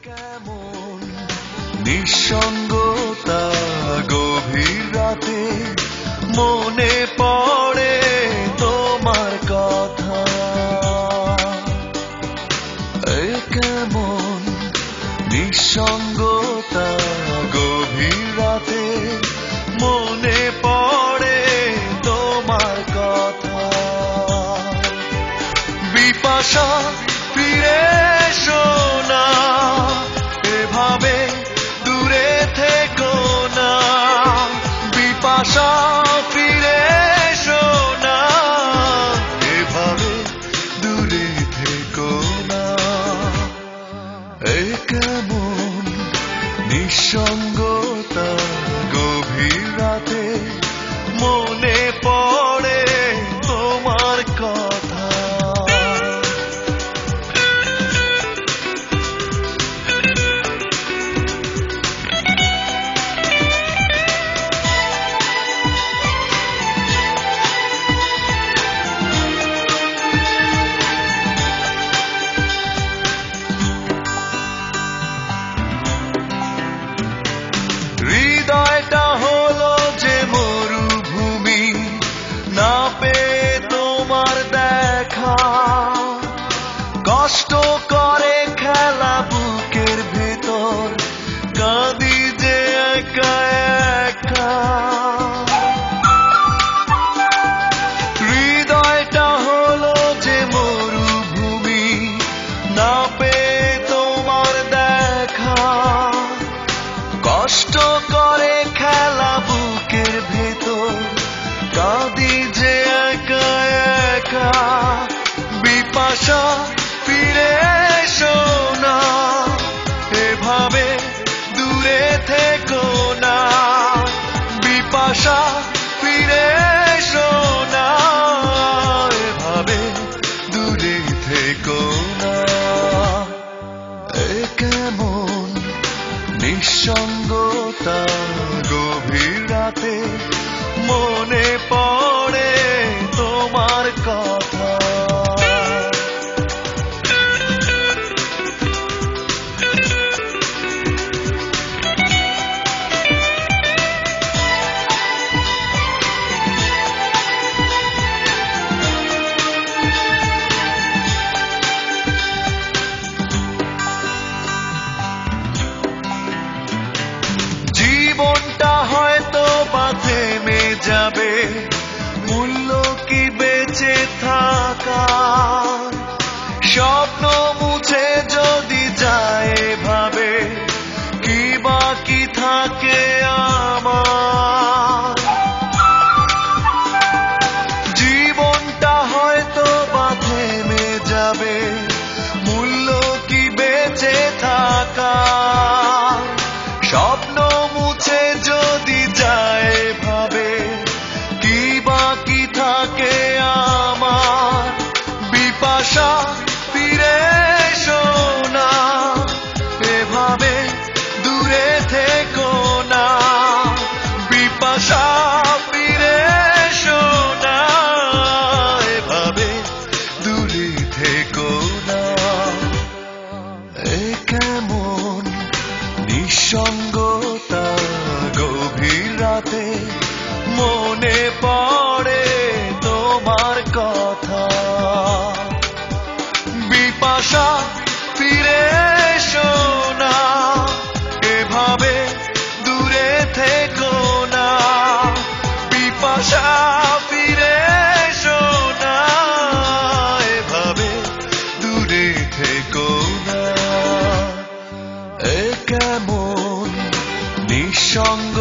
কেমন নিঃসঙ্গতা গভীর রাতে মনে পড়ে তোমার কথা। কেমন নিঃসঙ্গতা গভীর রাতে মনে পড়ে তোমার কথা। বিপাশা ফিরে এসো না, এভাবে দূরে থেকো না। বিপাশা ফিরে এসো না, এভাবে দূরে থেকো না। কেমন নিঃসঙ্গতা গভীর রাতে মনে পড়ে তোমার কথা। হৃদয়টা হলো যে মরুভূমি, না পেয়ে তোমার দেখা। কষ্ট করে খেলা বুকের ভেতর, কাঁদি যে একা একা। হৃদয়টা হলো যে মরুভূমি, না পেয়ে তোমার দেখা। কষ্ট করে খেলা বুকের ভেতর, কাঁদি যে একা একা। বিপাশা ফিরে এসো না, এভাবে দূরে থেকো না। বিপাশা ফিরে এসো না, এভাবে দূরে থেকো না। কেমন নিঃসঙ্গতা গভীর রাতে মনে পড়ে তোমার কথা। জীবনটা হয়তো বা থেমে যাবে, মূল্য কি বেঁচে থাকার। স্বপ্ন মুছে যদি যায় ভাবে, কি বাকি থাকে আমার। জীবনটা হয়তো বা থেমে যাবে, মূল্য কি বেঁচে থাকার। স্বপ্ন মুছে যদি যায় ভাবে, কি বাকি থাকে আমার। বিপাশা ফিরে এসো না, এভাবে দূরে থেকো না। বিপাশা ফিরে এসো না, এভাবে দূরে থেকো না। কেমন নিঃসঙ্গতা গভীর রাতে মনে পড়ে তোমার কথা। বিপাশা ফিরে এসো না, এভাবে দূরে থেকো না। বিপাশা ফিরে এসো না, এভাবে দূরে থেকো না। কেমন নিঃসঙ্গ